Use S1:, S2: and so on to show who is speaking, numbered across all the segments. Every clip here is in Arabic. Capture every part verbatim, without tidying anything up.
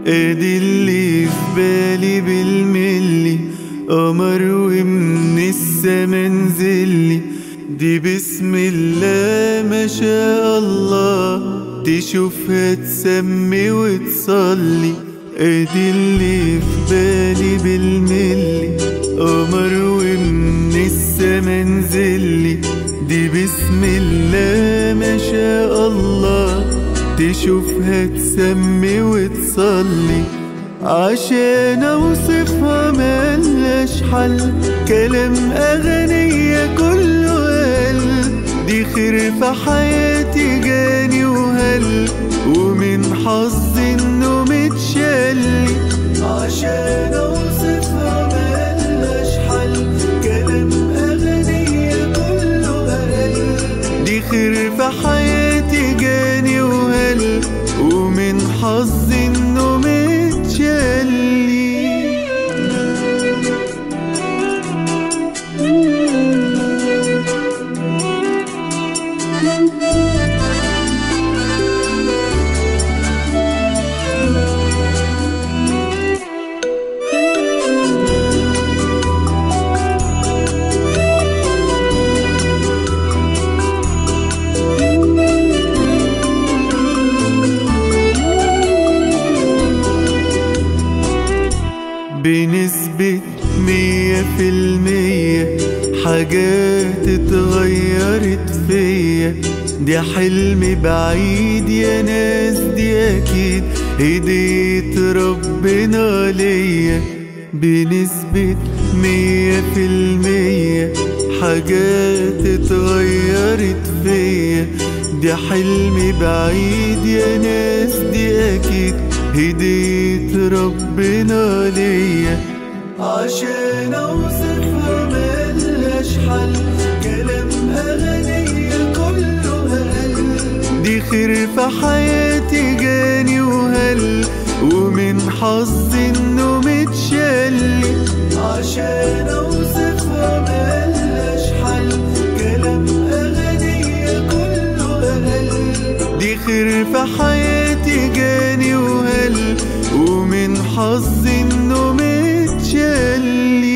S1: ادي اللي في بالي بالملي، قمر ومن السما نزلي، دي بسم الله ما شاء الله، تشوفها تسمي وتصلي. ادي اللي في بالي بالملي، قمر ومن السما نزلي، دي بسم الله ما شاء الله، تشوفها تسمي وتصلي. عشان اوصفها ملهاش حل، كلام اغنية كله قال، دي خير في حياتي جاني وهل، ومن حظي انه متشلي. عشان اوصفها ملهاش حل، كلام اغنية كله قال، دي خير في حياتي جاني وهل، ومن حظي انه متشلي. بنسبة مية في المية حاجات اتغيرت فيا، دي حلم بعيد يا ناس، دي اكيد هدية ربنا ليا. بنسبة مية في المية حاجات اتغيرت فيا، دي حلم بعيد يا ناس، دي اكيد هدية ربنا ليا. عشان اوصفها ملهاش حل، كلام اغنية كله قال، دي خير في حياتي جاني وهل، ومن حظي انه متشلي. عشان اوصفها ملهاش حل، كلام اغنية كله قال، دي خير في حياتي جاني وهل، ومن حظي انه متشلي.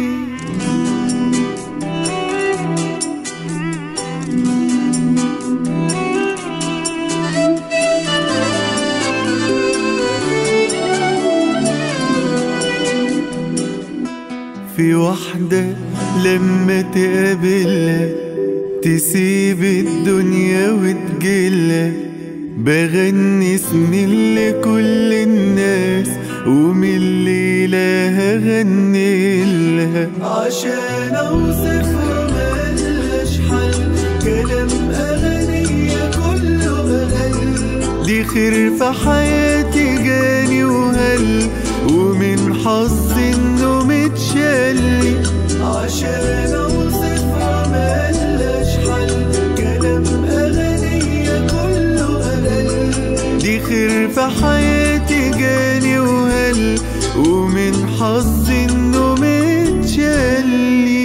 S1: في واحدة لما تقابلها تسيب الدنيا وتجيلها، بغني اسمي لكل الناس، ومن الليلة هغني لها. عشان اوصفها ملهاش حل، كلام اغنية كله قال، دي خير في حياتي جاني وهل، ومن حظي انه متشلي. عشان اوصفها ملهاش حل، كلام اغنية كله قال، دي خير في حياتي جاني وهل، ومن حظي انه متشلي.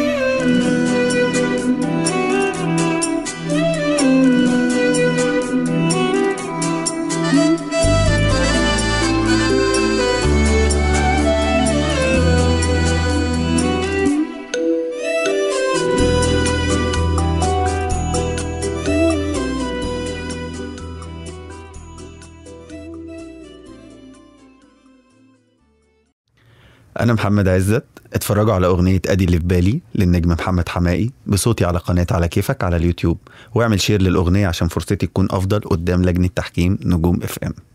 S2: أنا محمد عزت. اتفرجوا على أغنية أدي اللي في بالي للنجم محمد حمائي بصوتي على قناة على كيفك على اليوتيوب، واعمل شير للأغنية عشان فرصتي تكون أفضل قدام لجنة تحكيم نجوم اف ام.